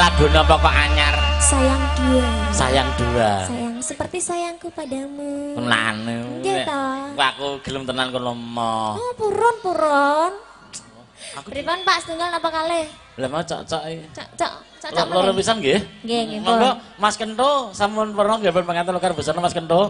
Lagune apa kok anyar? Sayang dua. Sayang dua. Sayang seperti sayangku padamu. Tenan. Nggih to. Aku gelem tenan kono moh. Oh, purun. Pripun Pak setunggal apa kalih? Lah mau cocok iki. Cocok. Loro pisan nggih? Nggih. Monggo Mas Kento sampun pernah nggih pengantin lekar besar Mas Kento.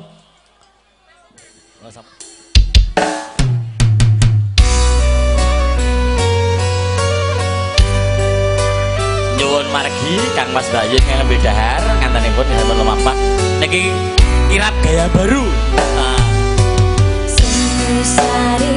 Nyuwun margi Kang Mas Bayu ngembe dahar ngantenipun sampun lumampah. Niki kirap gaya baru. Sari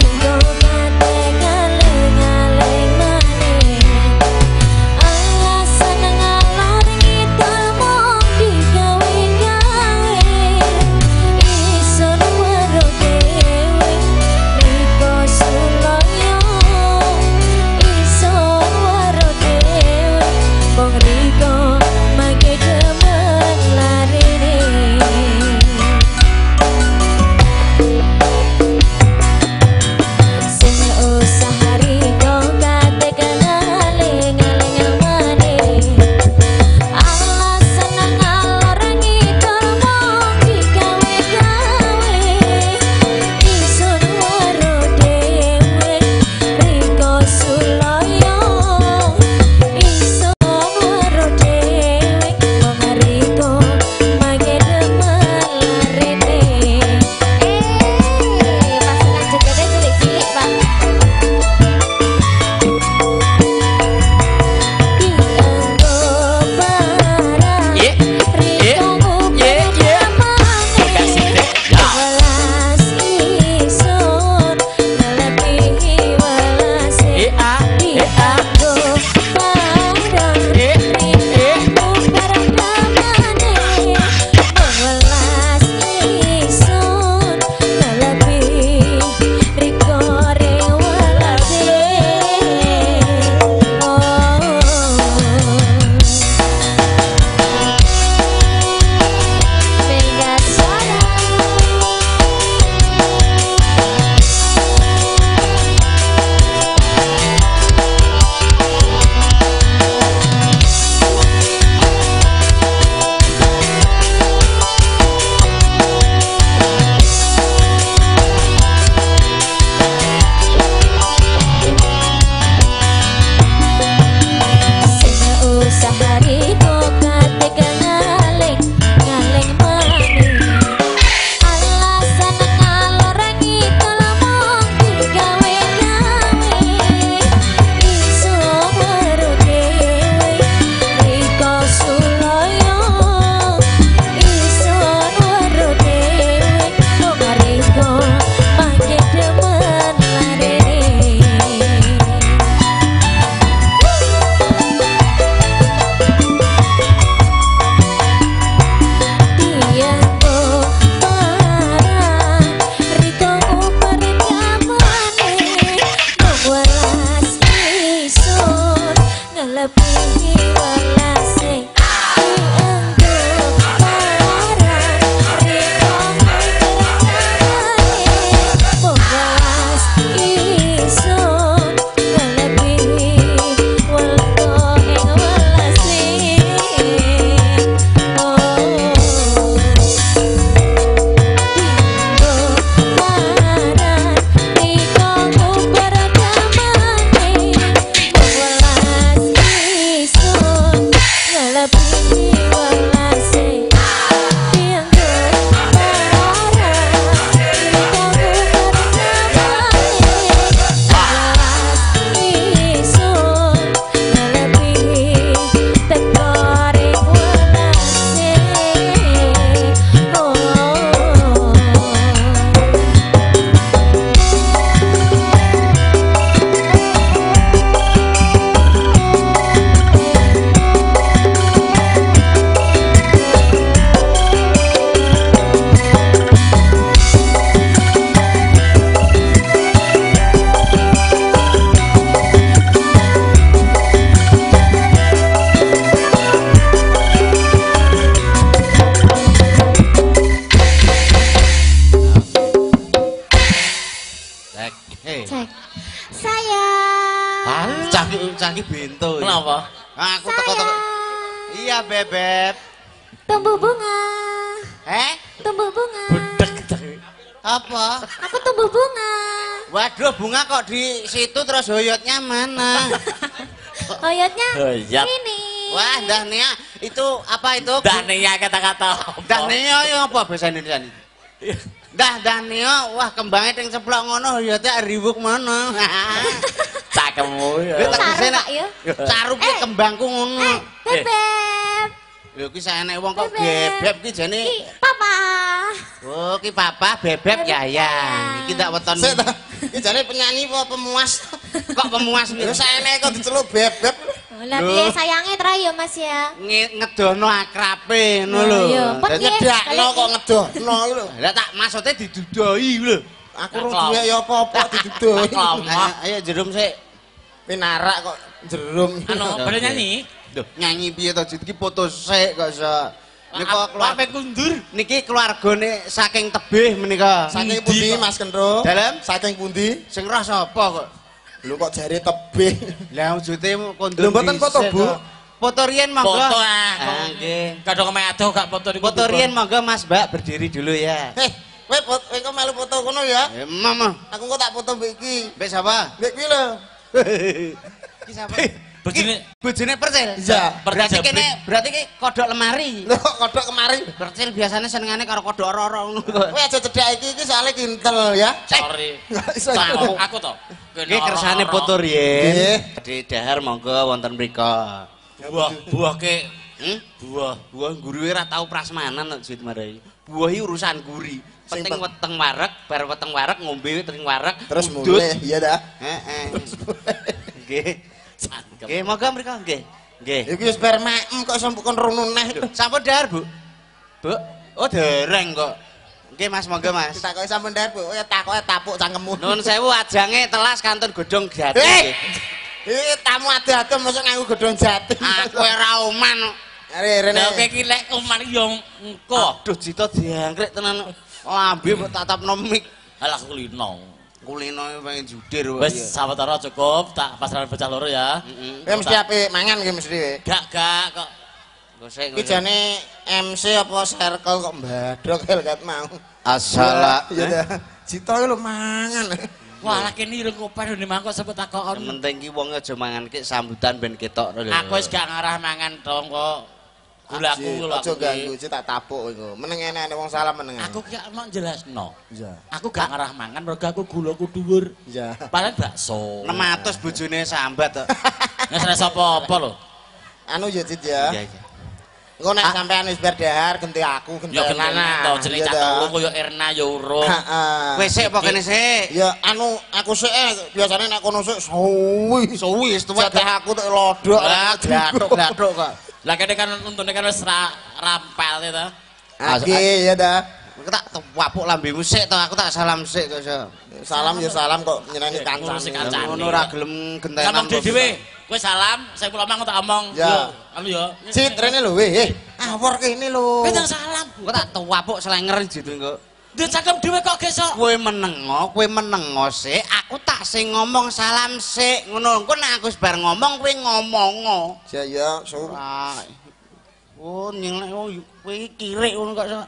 Cah iki bento. Kenapa? Aku teko-teko Iya, Bebeb. Tumbuh bunga. Tumbuh bunga. Budek. Apa? Aku tumbuh bunga. Waduh, bunga kok di situ terus hoyotnya mana? Hoyotnya Hoyot. ini. Wah, Dah Nia, itu apa itu? Dah nih ya kata-kata. Dah Nia yang apa bahasa Indonesia ini? Dah Nia, wah kembangnya yang ceplok ngono hoyotnya ribuk mana? Cakemmu ya. Saru Pak ya. Sarupnya kembangku ngono. Bebeb. Lho ki saene wong kok Bebeb ki jane Ki papa. oh ki papa Bebeb ya ya. Iki tak weton. Sik ta. Iki jane penyanyi apa pemuas? Kok pemuas Lho lho saene kok diceluk Bebeb. Lah piye sayangnya tra ya Mas ya. ngedono akrabe ngono lho. Iya, pet Dadi nggih. Nyedakno kok ngedohno iki lho. lah tak maksudnya didudoi lho. Aku rung duwe ya apa-apa didudoi. Ayo jerum sik. Pinarak kok jerum. Anu, pada nyanyi? Duh, nyanyi piye to iki foto sik kok iso. Nika keluar Apa kundur? niki keluargane saking tebih menika. Saking pundi Mas Kendro? Dalam? Saking pundi? Sing roh sapa kok? Lho kok jare tebih. Lah wujute kondur. Lho mboten foto, Bu? Foto riyen monggo. Foto Nggih. Kadang keme adoh gak foto di Foto riyen monggo Mas Mbak berdiri dulu ya. Kowe kok melu foto kono ya? Mama. Aku kok tak foto mbek iki. Mbek sapa? Mbek kuwi lho. Iki sapa? Bojone Bojone Percil. Iya. Berarti Percil kene berarti ki kodok lemari. Lho kok kodok kemari. Percil biasanya senengane karo kodok ora-ora ngono kok. Kowe aja cedhak iki soalnya kintel ya. Sorry. Enggak iso. Aku to. Nggih kersane foto riyen. Di dahar monggo wonten mrika. Buah ke Buah guriwe ora tau prasmanan kok Jit Marai. Buah iki urusan guri. Penting weteng wareg, bar weteng wareg ngombe weteng wareg Terus udut. mulai iya dah. Heeh. Nggih. Nggih, monggo mrika nggih. Nggih. Iki wis bar maem kok sampun runu neh. Sampun dahar, Bu? Bu? Oh, dereng kok. Nggih, Mas, monggo, Mas. Ditakoki sampun dar, Bu. Ya takoke tapuk cangkemmu. Nuwun sewu ajange telas kantun godhong jati. Iki tamu ade-ade mosok nganggo godhong jati. Aku ora oman. Are rene. Lah kowe iki lek kuman yo engko. Aduh, cita diangkrek tenan. Lambe mbok tatapno mik. Alah kulino. Kulino pengen judir kok. Wis sawetara cukup, tak pasrahan bocah loro ya. Kowe mesti apik mangan kowe mesti kowe. Gak kok. Gosek. Iki jane MC apa circle kok mbadok helkat mau. Asala. Iya dah. Cita iki lho mangan. Wah, lek kene ireng kopan ngene mangkok sebut takon. Penting ki wong aja mangan ki sambutan ben ketok lho. Aku wis gak ngarah mangan dong kok. Gulaku lho. Aja ganggu cita tapuk iku. Meneng enake wong salam meneng. Aku ki mau jelasno. Iya. Aku gak ngarah mangan mergo aku gulaku dhuwur. Iya. Paling bakso. 600 bojone sambat to. Wis ora apa-apa lho. Anu ya Cit ya. Iya, iya. Engko nek sampean wis bar dahar genti aku genti Ya kenana to jeneng cah koyo Erna ya urung. Heeh. Kowe sik apa kene sik? Ya anu aku sik biasane nek kono sik suwi. Suwi wis tuwek. Jatah aku tek lodok. Lah glathuk kok. Lah kene kan untune kan wis rampel to. Oke ya dah. Aku tak wapuk lambemu sik to, aku tak salam sik kok iso. Salam ya salam kok nyeneni Ngurusi kancane. kancane. Ngono ora gelem Ngomong gentenan. dhewe. Kowe salam, saya pulang mang tak omong. Ya. Anu ya. Cit rene lho weh. Awor kene lho. Kowe jangan salam. Aku tak wapuk slenger jitu kok. Duh cangkem dhewe kok gesok. Kowe menengo sik, aku tak sing ngomong salam sik. Ngono engko nek aku bar ngomong kowe ngomongo. Ya ya, sur. Oh, nyelek kowe iki kirik ngono kok.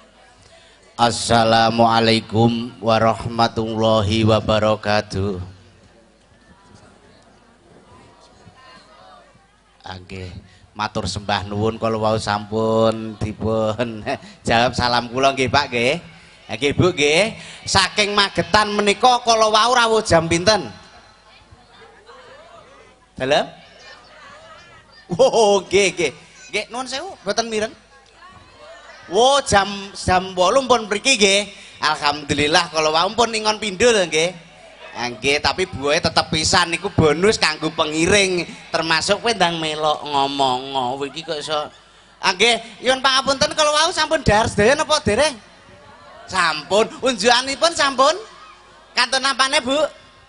Assalamualaikum warahmatullahi wabarakatuh. Nggih, matur sembah nuwun kala wau sampun dipun jawab salam kula nggih Pak nggih. Nggih Bu nggih, saking Magetan menika kala wau rawuh jam pinten? Dalem? Oh, nggih nggih. Nggih, nuwun sewu, mboten mireng. Oh, jam 8 pun mriki nggih. Alhamdulillah kala wau pun ingon pindho lho nggih. Nggih, tapi buahe tetep pisan niku bonus kanggo pengiring, termasuk kowe ndang melok ngomong iki kok iso. Nggih, nyuwun pangapunten kala wau sampun dahar sedaya napa dereng? Sampun, unjukanipun sampun. Kantun napane, Bu?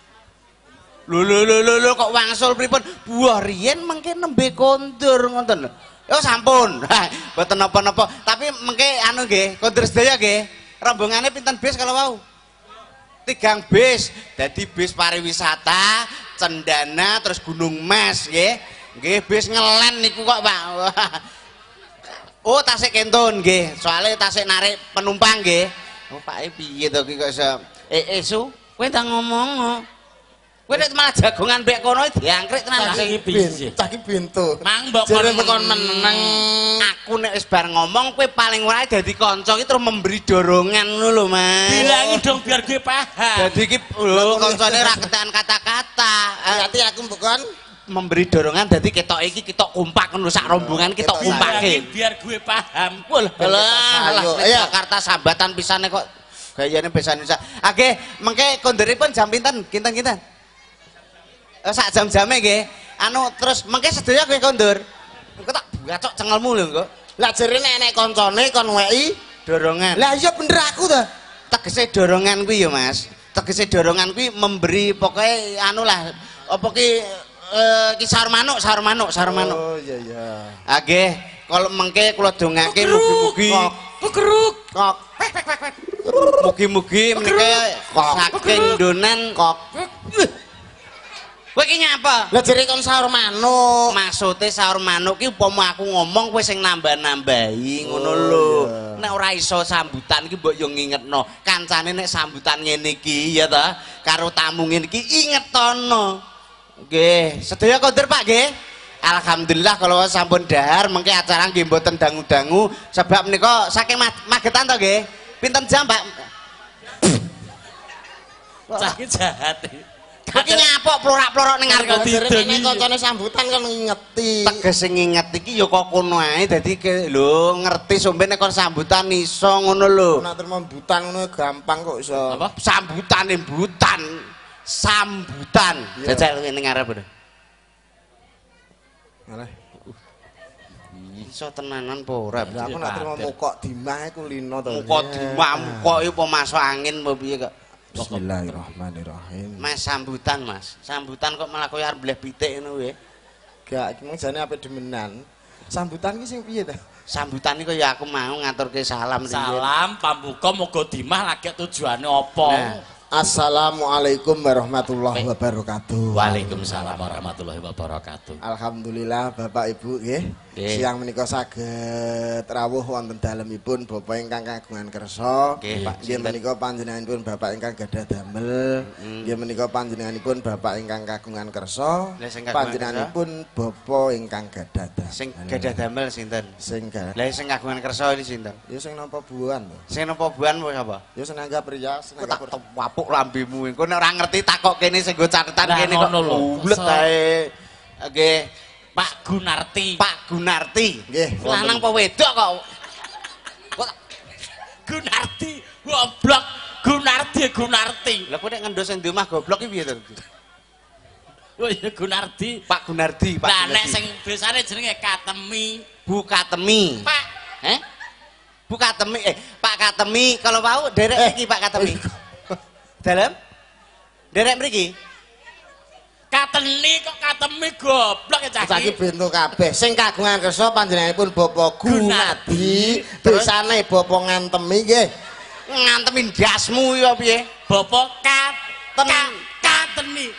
Lho kok wangsul pripun? Buah riyen mengke nembe kondur ngoten lho. Ya sampun. Mboten napa-napa, tapi mengke anu nggih, kondur sedaya nggih. Rombongane pinten bis kala wau? 3 bis, dadi bis pariwisata, Cendana, terus Gunung Mas, nggih. Nggih, bis ngelen niku kok, Pak. Oh, tasik kentun nggih. Soale tasik narik penumpang nggih. Oh, Pak piye to ki kok iso Su, kowe tak ngomong. Kowe nek malah jagongan mbek kono diangkrek tenan. Cah iki piye? Cah iki bintu. Mang mbok Jare kon meneng. Aku nek wis bar ngomong kowe paling ora dadi kanca iki terus memberi dorongan ngono lho, Mas. Bilangi dong biar gue paham. Dadi iki lho kancane ra ketekan kata-kata. Berarti aku bukan Memberi dorongan dadi ketok iki ketok kompak ngono sak rombongan ketok Bilangi kompake. biar gue paham. Alah, Jakarta sambatan pisane kok gayane besan bisa. Oke, mengke konderipun jam pinten? Kinten-kinten. Sak jam-jame nggih. Anu terus mengke sedaya kowe kondur. Engko tak gacok cengelmu lho engko. lah jere nek kancane kon weki Dorongan. lah iya bener aku ta Tegese dorongan kuwi ya, Mas. Tegese dorongan kuwi memberi pokoke anu lah apa ki ki sahur manuk. oh iya iya Nggih, kalau mengke kula dongake mugi-mugi Kekeruk. kok mugi-mugi menike saking donan kok kowe ki nyapa? lah jere kon sahur manuk Maksude sahur manuk ki upama aku ngomong kowe sing nambah-nambahi ngono lho. Nek ora iso sambutan ki mbok yo ngingetno. Kancane nek sambutan ngene iki ya ta, karo tamu ngene iki ingetono. Nggih, sedaya kondur Pak nggih. Alhamdulillah kalau sampun dahar mengke acara nggih mboten dangu-dangu sebab menika saking Magetan to nggih. Pinten jam, Pak? Cah iki jahat. Iki nyapok plorak-plorok ning ngarep. jere nek kancane sambutan kon ngingeti Tegese nginget iki ya kok kono ae dadi lho ngerti sombe nek kon sambutan iso ngono lho. nek terima butan ngono gampang kok iso Apa? Sambutane butan. Sambutan. Jajal ning ngarep lho. Alah, Iso tenanan apa ora? lah aku nek terima mukok dimah iku lino to. Muka dimamuk iki apa masuk angin apa piye kok? Bismillahirrahmanirrahim. Mas sambutan, Mas. Sambutan kok malah koyo arep mbleh pitik ngono wae. Gak iki mung jane ape demenan. Sambutan ki sing piye ta? Sambutan iki ya aku mau ngaturke salam riyen. Salam pamuka muga dimah lagi tujuane apa? Nah. Assalamualaikum warahmatullahi wabarakatuh. Waalaikumsalam warahmatullahi wabarakatuh. Alhamdulillah Bapak Ibu nggih. Nggih. Siang menika saged rawuh wonten dalemipun Bapak ingkang kagungan kersa. Nggih, Pak. Nggih menika panjenenganipun Bapak ingkang gadah damel. Nggih menika panjenenganipun Bapak ingkang kagungan kersa. Lah, sing kagungan Panjenenganipun Bapak ingkang gadah damel. Sing gadah damel sinten? Sing gadah. Lah sing kagungan kersa iki sinten? Ya sing napa buan to. Sing napa buan apa sapa? Ya senangga priya, Kok senangga tak tewapuk lambemu engko nek ora ngerti takok kene sing go catetan Lah, kene kok ngono lho. bulet ae. Nggih, Pak Gunarti. Pak Gunarti. Nggih, Lanang apa wedok kok? Kok Gunarti. Goblok. Gunarti. Lah kowe nek ngendos sing di omah goblok iki piye to? Oh iya Gunarti. Pak Gunardi, Pak Lah nek Gunardi. sing biasane jenenge Katemi. Bu Katemi. Pak. Bu Katemi, Pak Katemi, kalau mau derek mriki Pak Katemi. Dalam? Derek mriki? Kateni kok Katemi goblok ya cah Saiki iki. bentuk kabeh sing kagungan kersa panjenenganipun Bapak Gunadi. Gunadi, desane Bapak Ngantemi nggih. Ngantemin dasmu ya piye? Bapak Kateni.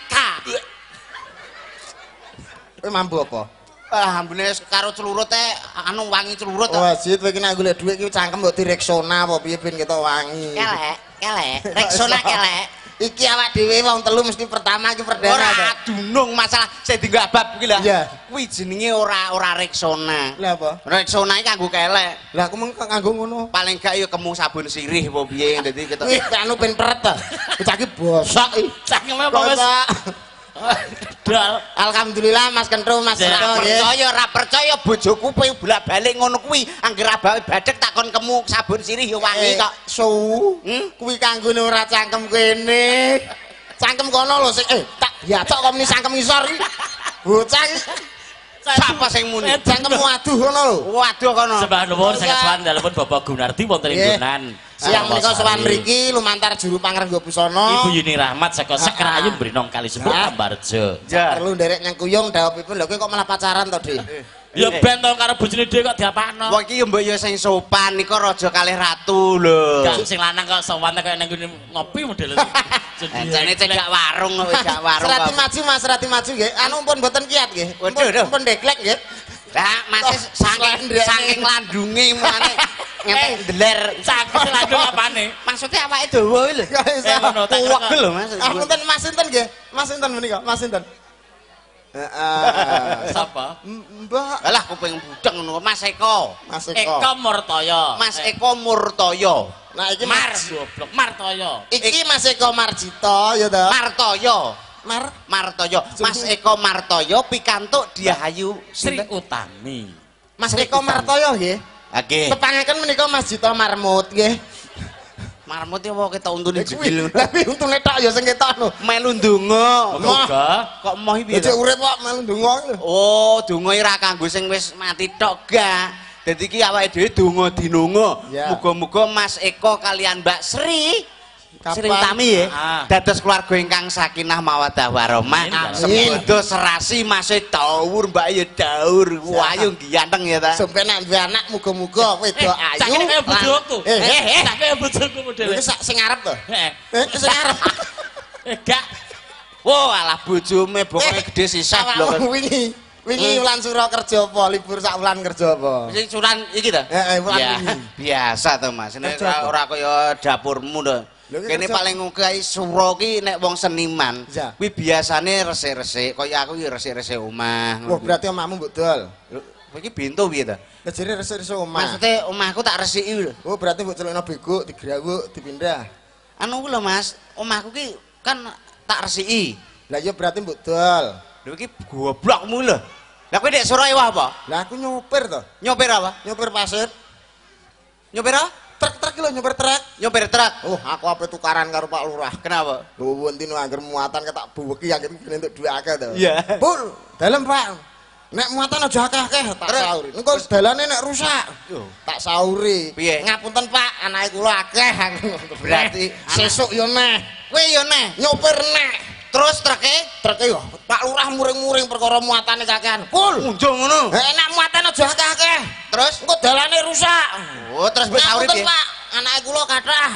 Kowe mampu apa? Alhamdulillah karo celurut anu wangi celurut. Oh, Jit kowe iki nek golek dhuwit iki cangkem mbok direksona apa piye ben ketok wangi. Kelek. Reksona kelek. Iki awak dhewe wong telu mesti pertama iki perdana. Ora dunung masalah sing dienggo abab kuwi lho. Iya. Kuwi jenenge ora reksona. Lah apa? Reksona iki kanggo kelek. Lah aku mung nganggo ngono. Paling gak ya kemu sabun sirih apa piye dadi ketok. Wih, anu ben peret ta. Bocah iki bosok iki. Cangkeme apa wis dal. Alhamdulillah Mas Kentru, Mas Ora Kentru nggih. percaya, ora percaya bojoku kowe bolak-balik ngono kuwi anggere abahe badhek takon kemu sabun sirih ya wangi kok. Su. Kuwi kanggone ora cangkem kene. Cangkem kono lho sing tak diacok kok meni cangkem isor iki. Bocah iki Sapa sing muni? cangkemmu aduh ngono lho. Waduh kono. Sembah nuwun sanget sowan dalem Bapak Gunarti wonten ing Nggih. Gunan. Siang menika sowan mriki lumantar juru pangrengga busana. Ibu Yuni Rahmat saka Sekrayu Brinong Kalisebut Ah. Ambarjo. Ja. Perlu nderek nyengkuyung dawuhipun lho kowe kok malah pacaran to, Dik? Ya ben to karo bojone dhewe kok diapakno. Wong iki mbok ya sing sopan niku raja kalih ratu lho. Gak sing lanang kok sowan kaya nang ngene ngopi model. Jane cedhak warung kok gak warung. Serati kok. maju Mas, serati maju nggih. Anu pun mboten kiat nggih. Waduh, waduh. Pun deklek nggih. Lah masih saking landunge mulane ngentek deler. Saking landung apane? Maksudnya awake dawa lho. Ngono tak Kuwek lho Mas. Punten Mas sinten nggih? Mas sinten menika? Mas sinten? Sapa? Mbak. Alah kuping budeng ngono Mas Eko. Mas Eko Murtaya. Mas Eko Murtaya. Nah iki Mar goblok Martaya. Iki Mas Eko Marjito ya to. Martoyo. Martoyo. Mas Sungguh. Eko Martoyo pikantuk Diahayu Sri Utami. Mas Eko Martoyo nggih. Oke. Tepangaken menika Mas Jito Marmut nggih. Marmut ya kok ketok untune jegil. Tapi untune tok ya sing ketokno. Melu ndonga. Moga Kok moh piye? Dadi urip kok melu ndonga lho. Oh, donga ora kanggo sing wis mati tok ga. Dadi iki awake dhewe donga dinonga. Ya. Muga-muga Mas Eko kalian Mbak Sri Sri Utami ya. Dados keluarga ingkang sakinah mawaddah warahmah. Semoga serasi masih daur, Mbak ya daur. Wayu ganteng ya ta. Sampai nak duwe anak muga-muga wedok ayu. sakit kaya bojoku. Sakit kaya bojoku modele. Iki sing arep to? Heeh. Sing arep. Gak. Wow, alah bojome bokoke gede sisah blok. Wingi wulan sura kerja apa? Libur sak wulan kerja apa? Sing suran iki ta? Heeh, wulan Ya, wingi. biasa to Mas. Nek ora kaya dapurmu to. Kene paling nggae sura ki nek wong seniman, Ya. kuwi biasane resik-resik, kaya aku ya resik-resik omah. Wah, berarti omahmu mbok dol. Kowe iki bintu piye to? Lah jere resik-resik omah. Maksude omahku tak resiki lho. Oh, berarti mbok celukno bego, digrawuk, dipindah. Anu ku lho Mas, omahku ki kan tak resiki. Lah iya berarti mbok dol. Lho iki goblokmu lho. Lah kowe nek sura wah apa? Lah aku nyopir to. Nyopir apa? Nyopir pasir. Nyopir apa? Truk-truk lho, nyopir truk. Nyopir truk. Oh, aku ape tukaran karo Pak Lurah. Kenapa? Lho wonten angger muatan ketak buweki angger entuk duwe akeh to. Iya. Pul, dalem Pak. Nek muatan aja akeh-akeh tak Terus? sauri. Engko dalane nek rusak. Yo. Tak sauri. Piye? Ngapunten Pak, anake kula akeh. Berarti sesuk yo neh. kowe yo neh. Nyopir neh. Terus truke Truk yo Pak Lurah muring-muring perkara muatane kakehan. Pul. unjung ngono. Nek muatan aja akeh-akeh. Terus Engko dalane rusak. oh terus mbok sauri Ngapunten piye? Pak, anake kula kathah.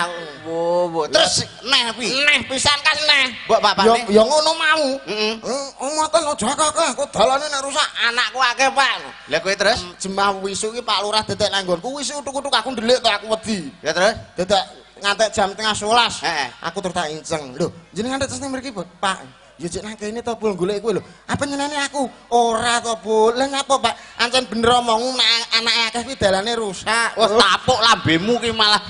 Oh, terus neh kuwi. Neh pisan kas neh. Mbok papane? Ya ngono mau. Heeh. Muatan aja akeh-akeh, kok dalane nek rusak anakku akeh, Pak. Lah kowe terus? Jemah wisu ki Pak Lurah dedek nang nggonku wis utuk-utuk aku ndelik to aku wedi. Ya terus? Dedek ngantek jam 10:30. Heeh. Aku terus tak inceng. Lho, jenengan terus ning mriki, Pak. Ya cek nang kene to Bul golek kowe lho. Apa nyeneni aku? Ora to, Bul. Lah ngapa, Pak? Ancen bener omongmu nek anake akeh kuwi dalane rusak. Wah, tapuk lambemu ki malah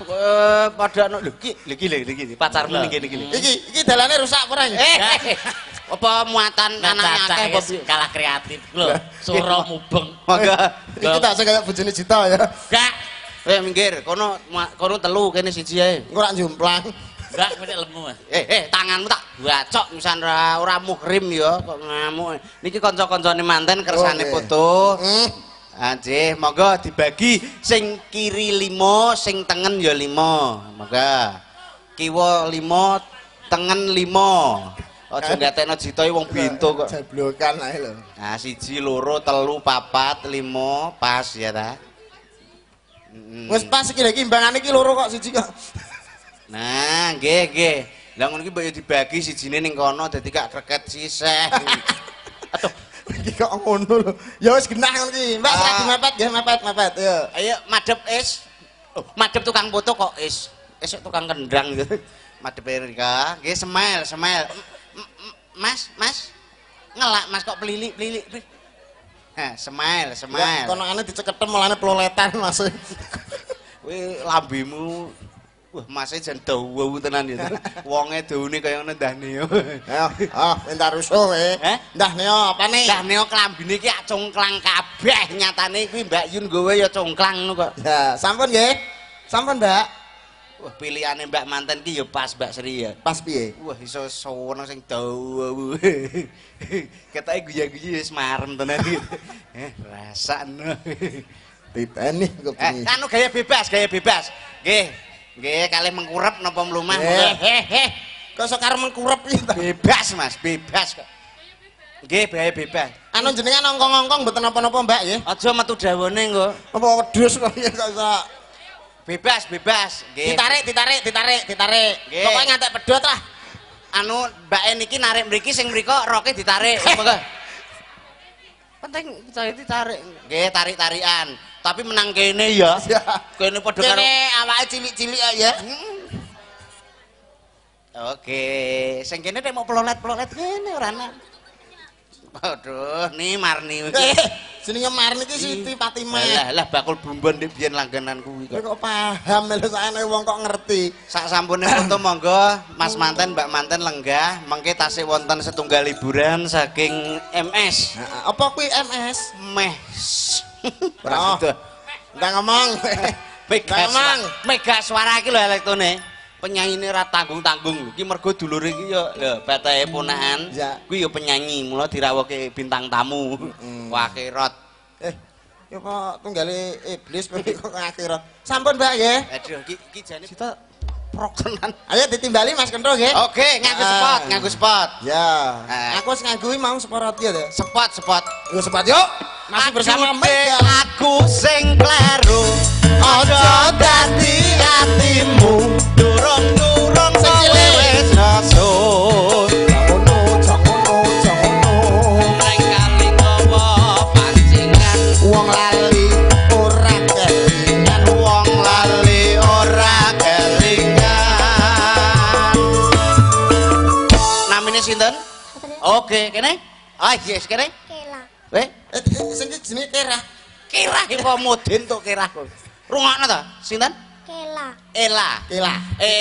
pada lho iki pacarmu ning kene iki. Iki dalane rusak apa ora? Apa muatan anaknya akeh apa piye? kalah kreatif lho. Sura mubeng. Mangga. Iki tak sing kaya bojone Jita ya. Gak. Minggir, kono telu kene siji ae. Engko ora njomplang. Gak kowe lemu. Tanganmu tak bacok misan ora muhrim ya kok ngamuk. Niki kanca-kancane manten kersane foto. Anjih, monggo dibagi sing kiri 5, sing tengen ya 5. Monggo. Kiwa 5, tengen 5. Aja ngatekno Jito wong bintu kok. Jablokan ae lho. Nah, 1, 2, 3, 4, 5 pas ya ta. Wis pas iki lho iki imbangane iki loro kok siji kok. Nah, nggih. Lah ngono iki mbok yo dibagi sijine ning kono dadi gak kreket sisih. Aduh, Iki kok ngono lho. Ya wis genah ngono iki. Mbak seragi mepet nggih, mepet. Yo. ayo madhep is. Oh, madhep tukang foto kok is. Esuk tukang kendang gitu. Madhep Erika, nggih smile. Mas. Ngelak Mas kok pelilik. Hah, smile. Konokane diceketem mulane ploletan Mas. Kuwi lambemu wah, Mas jan dawa tenan ya. Wonge dawane kaya ngene Ndah Neo. Ayo, entar rusuh kowe. Ndah Neo apane? Ndah Neo klambine iki congklang kabeh nyatane kuwi Mbak Yun gawe ya congklang ngono kok. Ya, sampun nggih. Sampun, Mbak. Wah, pilihane Mbak manten ki ya pas Mbak Sri ya. Pas piye? Wah, iso sono sing dawa. Ketoke guya-guyu wis marem tenan iki. Rasakno. Titeni kok bengi. Anu gaya bebas. Nggih, kalih mengkurep napa mlumah. Kok sok karo mengkurep iki ta? Bebas Mas, bebas kok. Nggih, bae bebas. Anu jenengan ongkong-ongkong mboten napa-napa, Mbak nggih. Aja metu dawane engko. Apa wedhus kok ya kok iso. Bebas. Nggih. Ditarik. Nggih. Pokoke ngantek pedhot lah. Anu, Mbak En iki narik mriki sing mriko roke ditarik. Monggo. Penting saya ditarik. Nggih, tarik-tarikan. Tapi menang kene ya. Kene padha karo kene awake cilik-cilik ya. Oke, sing kene nek mau pelolet-pelolet kene ora ana. Waduh, nih Marni iki. Jenenge Marni iki Siti Fatimah. Lah bakul bumbon ndek biyen langgananku iki. Kok paham lho sakane wong kok ngerti. Sak sampune foto monggo Mas manten Mbak manten lenggah mengke tasih wonten setunggal liburan saking MS. Apa kuwi MS? Mes. Oh. Enggak ngomong. Mega suara iki lho elektrone. Penyanyi ra tanggung-tanggung. Iki mergo dulure iki ya lho batahe ponakan. Kuwi ya penyanyi, mula dirawuhke bintang tamu. Akhirat. Ya kok tunggale iblis kok akhirat. Sampun, Mbak nggih. Aduh, iki jane kita prokenan. Ayo ditimbali Mas Kentro nggih. Oke, nganggo spot. Ya. Aku wis nganggo mau spot ya, Dek. Spot. Yo spot yuk. Masih bersama Mega. Aku sing kleru. Aja dadi atimu. Durung-durung wis rasul. Jangono. Lengkali ngowo pancingan. Wong lali ora kelingan. Namine sinten? Oke, kene. Yes, kene. Kela. Sing iki jenenge Kerah. Kirah iki kok mudin tok kirah. Rungokno ta? Sinten? Kela. Ela.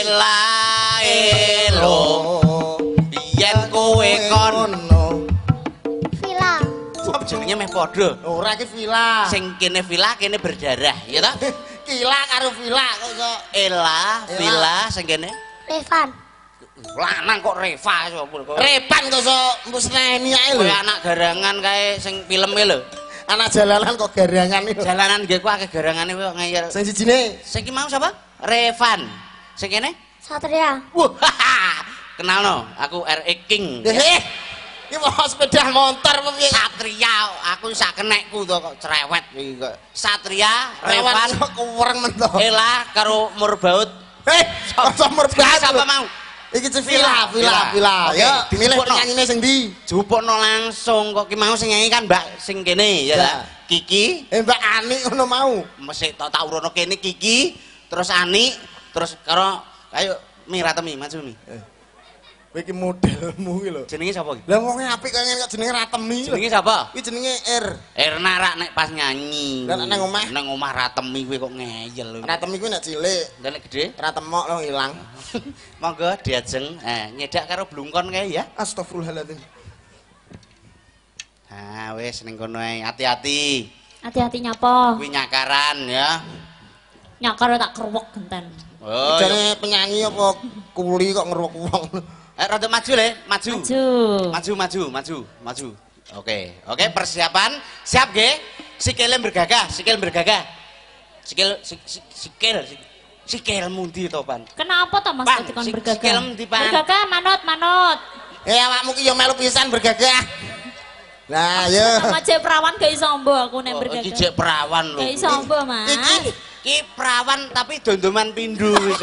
Elo. Yen kowe kon Vila. apa jenenge meh padha. Ora iki villa. Sing kene villa, kene berdarah, ya ta? Kila karo villa kok iso. Ela, villa sing kene. Revan. Lanang kok Reva sapa kok. Repan kok iso mbusneni ae lho. Kaya anak garangan kae sing filme lho. Anak jalanan kok garangan iki. Jalanan nggih ku akeh garangane kok ngeyel. Sing sijine Sing ki mau sapa? Revan. Sing kene? Satria. Wah, kenalno, aku RE King. Iki mau sepeda motor apa piye? Satria, aku sak kenekku to kok cerewet iki kok. Satria, Revan, kok kuwreng men to. Ela karo Murbaut. Kok merbaat Sapa mau? Iki villa. Oke, Ya, milih dijupukno. penyanyine sing ndi? Jupukno langsung kok ki mau sing nyanyi kan Mbak sing kene ya. Ya. Kiki, Mbak Ani ngono mau. mesti tak urono kene Kiki, terus Ani, terus karo ayo Mi Ratemi maju Mi. Kowe iki modelmu iki lho. Jenenge sapa iki? Lah wong apik kok ngene kok jenenge Ratemi lho. Jenenge sapa? Iki jenenge R. Erna rak nek pas nyanyi. Lah nek nang omah? Nang omah Ratemi kowe kok ngeyel lho. Ratemi kuwi nek cilik, Lah nek gedhe? ratemok lho ilang. Monggo diajeng nyedak karo blungkon kae ya. Astagfirullahaladzim. Wis ning kono ae, hati-hati. Hati-hati nyapa. Kuwi nyakaran ya. Nyakar tak kerwok genten. Oh. Jane penyanyi apa kuli kok ngeruwek wong. Rada maju le, maju. Maju. Maju. Oke, persiapan. Siap nggih? Sikile bergagah. Sikil mundi to, Pan? Kenapa to Mas Pan, dikon sikil bergagah? ndi, Pan? Bergagah manut. Awakmu ki ya melu pisan bergagah. Lah ya. Sama cek perawan gak iso ombo aku nek bergagah. Iki jek perawan lho. Gak iso ombo, Mas. Iki perawan tapi dondoman pindho wis.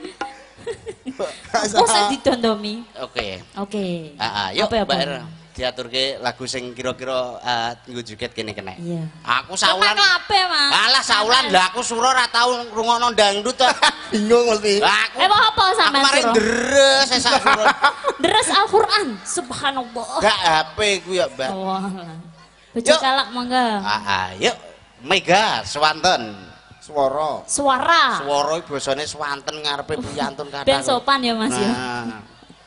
Oh, sing didondomi. Oke. Yuk Apa? Mbak Er diaturke lagu sing kira-kira nggo joget kene kene. Iya. Aku saulan. Kabeh, Mas. Alah saulan lah aku suro ora tau ngrungokno dangdut to. Bingung mesti. Aku Apa sampean kemarin suro? deres sak suro. Deres Al-Qur'an. Subhanallah. Gak HP ku ya, Mbak. Wah. Bojo Yuk. kalak mangga. Yuk Mega swanten. Swara. Swara iki basane swanten ngarepe piyantun kathah. Ben sopan ya, Mas ya. Nah.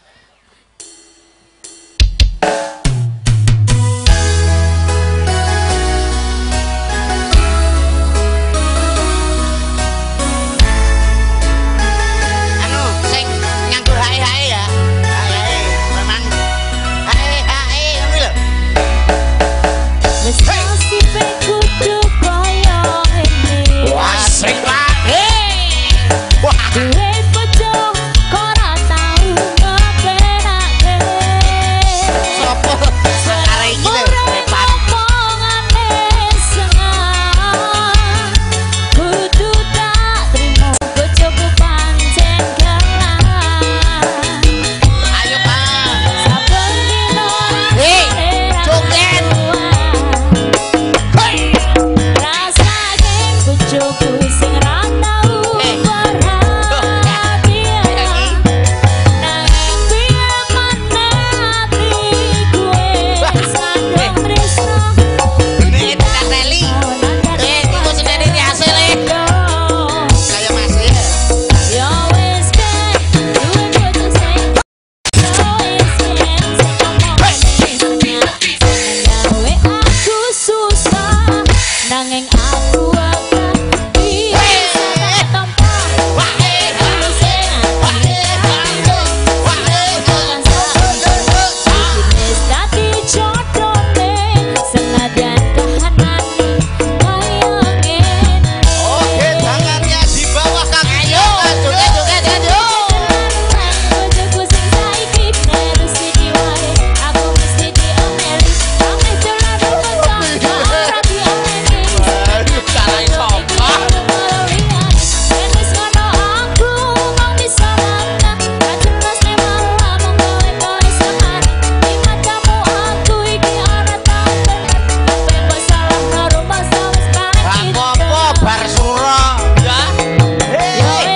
Anu, sing nganggo hae-hae ya. Hae-hae, memang. Hae-hae, ngono lho. Wis nasibe kudu kaya ngene. Asik banget. Duwe bojo kok ora tau ngepenake. Sopo nanging aku akan bisa tak tampa tulus sing ati akan wis dadi jodone senadyan kahanane kaya ngene. Oke, tangannya di bawah kaki. Ayo, joget-joget ayo. Bojoku sing saiki terus iki wae aku mesti diomeli ameh dolan kanca ora diomeli. Aduh, salah sopo. Wis ngono aku mong bisa mangga jelas nek malah mong kowe samar di matamu aku iki ora tau bener apa salah karo masa wis pahit. Apa bar suro ya? Hei.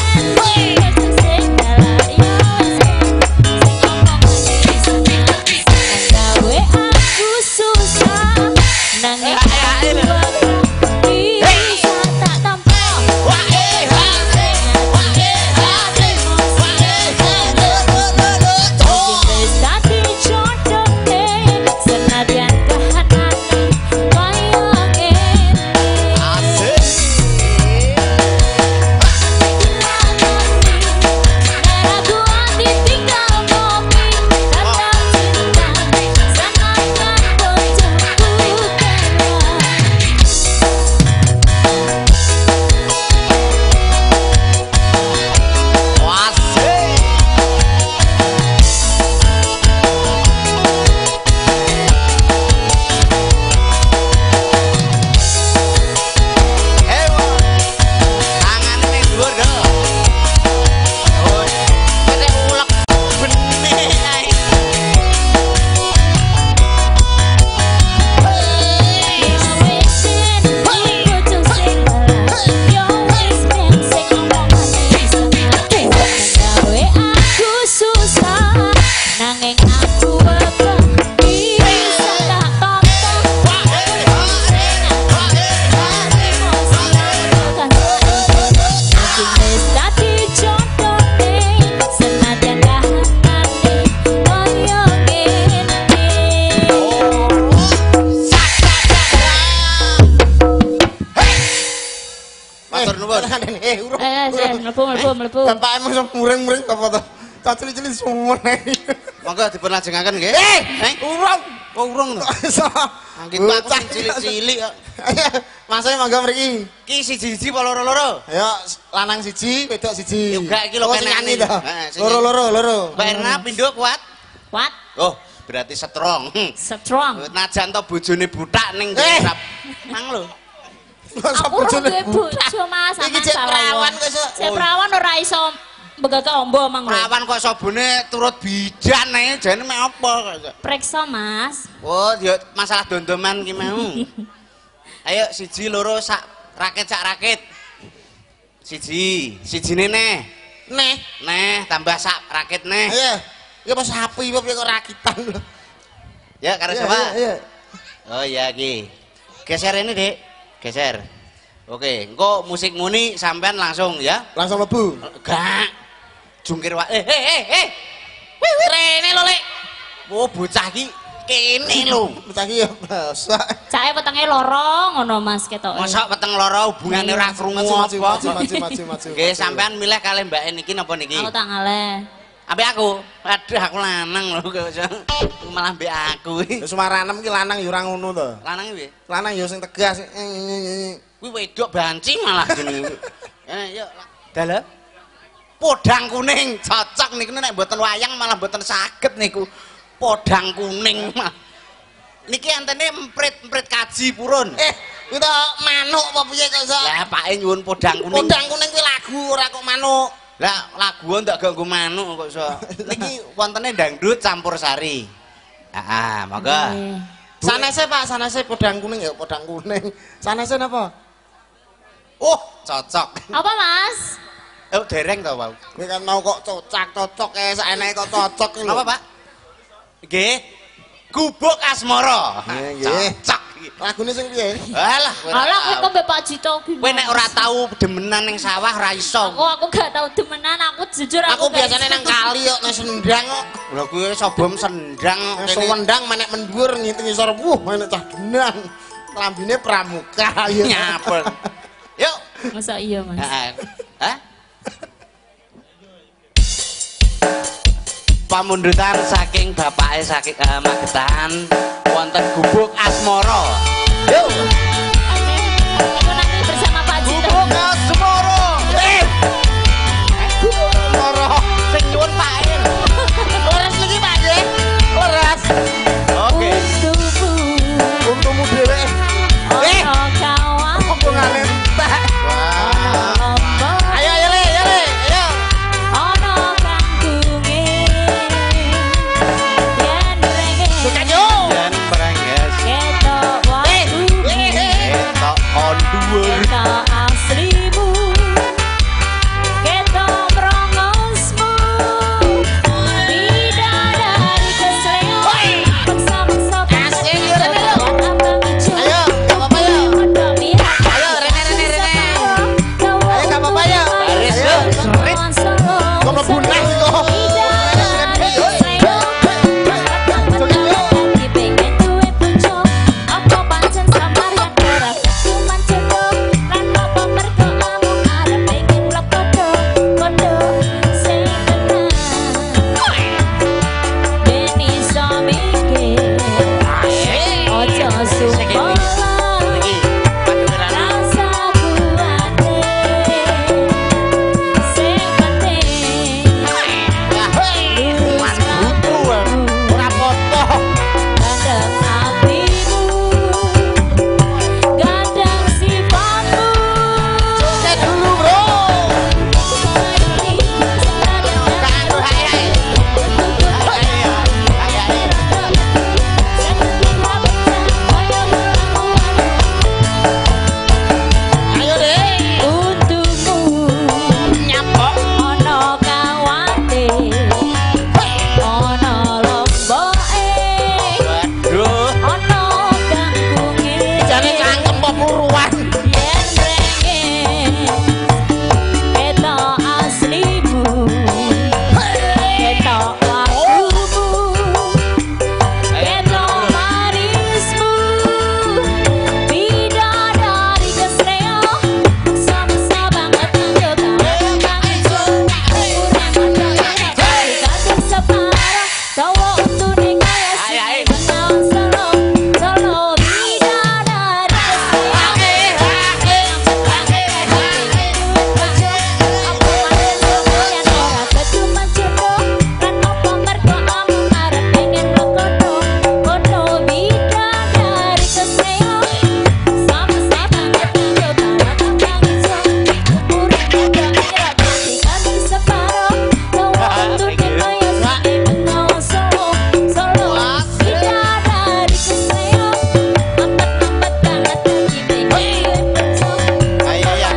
Mlebu. Bapak emang sok muring-muring apa to? Tak cilik-cilik sumun. Monggo dipun lajengaken nggih. Urung. Kok urung to? Angkit aku sing cilik-cilik kok. Masane monggo mriki. Ki siji-siji apa loro-loro? Ayo lanang siji, wedok siji. Ya enggak, iki lho sing penak nyanyi nih. to. Sing Loro. Mbak Erna pindho kuat? Kuat, Oh, berarti strong. strong. Najan to bojone butak ning ngisap. Mang lho. Aku ora duwe bojo Mas, Iki cek perawan kok iso. Cek perawan ora iso mbegake ombo mang lho. Perawan kok sabune turut bidan ae, jane mek apa kok. Preksa Mas. Oh, ya masalah dondoman ki mau. Ayo siji loro sak rakit. Sijine neh. Neh tambah sak rakit neh. Ayo. Ya pas sapi kok rakitan lho. Ya karo sapa? Iya. Oh iya ki. Geser ini, Dik. Geser. Oke, engko musik muni sampean langsung ya. Langsung mlebu. Gak. Jungkir wae. Rene lho, Lek. Oh, bocah ki kene lho. Bocah iki ya basa. Cake wetenge loro ngono Mas ketoke. Mosok peteng loro hubungane ora krungu Maju. apa. Nggih, sampean milih kalih Mbak niki napa niki? Aku tak ngaleh. Ambek aku. Aduh, aku lanang lho kok. Malah mbek aku. Ya Sumaranem ki lanang ya ora ngono to. Lanang piye? Lanang ya sing tegas. Kuwi wedok banci malah jenenge. Yuk, dalem. Podang kuning cocok niku nek mboten wayang malah mboten saged niku. Podang kuning mah. Niki antene emprit kaji purun. Kuwi to manuk apa piye kok iso? Lah pake nyuwun podang kuning. Podang kuning kuwi lagu ora kok manuk. Lah lagu ndak ganggu manuk kok iso. Niki wontene dangdut campur sari. Heeh, monggo. Sanese Pak, sanese podang kuning ya podang kuning. Sanese napa? Oh, cocok. Apa Mas? Oh, dereng to, Pak. Kowe kan mau kok cocok saeneke kok cocok lho. Apa, Pak? Nggih. Gubuk Asmara. Nggih. Cocok. Lagune sing piye? Alah, Alah kowe kok mbek Pak Jito gimana? kowe nek ora tau demenan ning sawah ora iso. Aku gak tau demenan, aku jujur Aku gak biasane iso. nang kali kok nang sendang kok. Lha kuwi iso bom sendang Nang sewendang menek mendhuwur ngitung isor. Menek cah genan. Lambine pramuka ya. Nyapel. Yuk. Masa iya, Mas? Hah? Pamundutan saking bapake saking Magetan wonten gubuk Asmara. Yuk. Iku nanti bersama Pak Cito. Gubuk Asmara. Asmara sing nyuwun Pak. Leres iki Pak nggih. Leres. Oke. Untukmu dhewe. Ono kawan. Hubungane entek. Ayo ayo le, ayo. Ono kantunge. Yen renge. Sukanyo. Dan berenges. Ketok waktu. Ketok on dhuwur. Ketok aslimu. Ketok merongosmu. Bidadari kesleo. Bangsa-bangsa Asing, yuk, Rene, yuk. abang ijo. Ayo, gak apa-apa yuk. Podo pihak. Ayo, Rene. Ayo, gak apa-apa yuk. Baris, yuk. Kok ngebunah sih kok? Ojo sumpah rasa kuate sing penting lurus rambutmu gandeng apimu gandeng sifatmu Dulu bro. Ayo deh. Untukmu Nyapok. ono kawate ono lomboke Waduh. ono kangkunge Jane cangkem kok puruan. yen renge ketok aslimu ketok waktumu ketok manismu bidadari kesleo sama-sama banget yo kamu kang ijo urang kadang separa tawa untune kaya Ayo, ayo. menawa solo bidadari Ayo ya.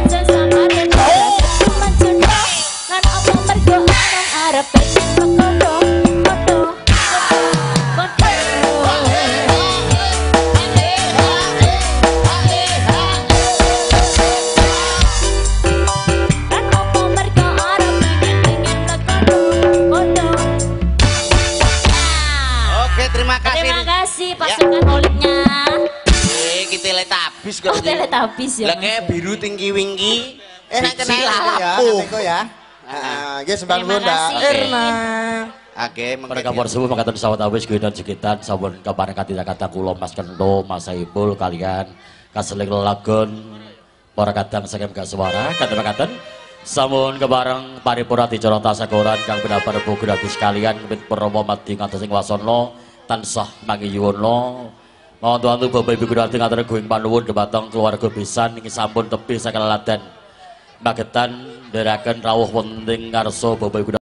Oke, terima kasih. Terima kasih Ya. pasukan holiknya. Kita lihat habis kok. Oh, teletubbies ya. Lah kayak biru tinggi winggi. Enak Biji kenal ya, lapu. Niko ya. Nggih sembah Terima nuwun Mbak kasih. Erna. Oke, Pada kabar subuh mengatakan sawat awis dan sekitar sabun kabar kata kulo Mas Kento Mas Saipul kalian kaseling lagun para kadang saking gak suara kata-kata samun kebareng paripura dicara tasakuran kang benar-benar gratis kalian kebit promo mati ngantos ing wasana tansah mangiyuna Mohon tuantu Bapak Ibu Gudarti ngaturi guing panuwun dhumateng keluarga pisan niki sampun tepi saking Ladan Magetan ndherekaken rawuh wonten ngarsa Bapak Ibu